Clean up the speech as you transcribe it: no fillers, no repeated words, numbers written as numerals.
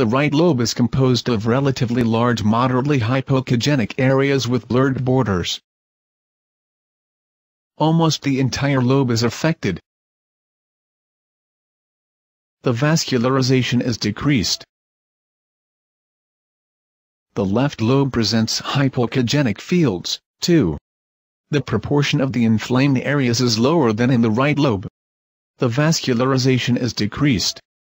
The right lobe is composed of relatively large moderately hypoechogenic areas with blurred borders. Almost the entire lobe is affected. The vascularization is decreased. The left lobe presents hypoechogenic fields, too. The proportion of the inflamed areas is lower than in the right lobe. The vascularization is decreased.